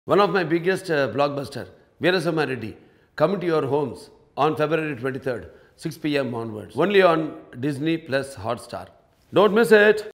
One of my biggest blockbuster, Veerasamma Reddy, coming to your homes on February 23rd, 6 p.m. onwards. Only on Disney plus Hotstar. Don't miss it.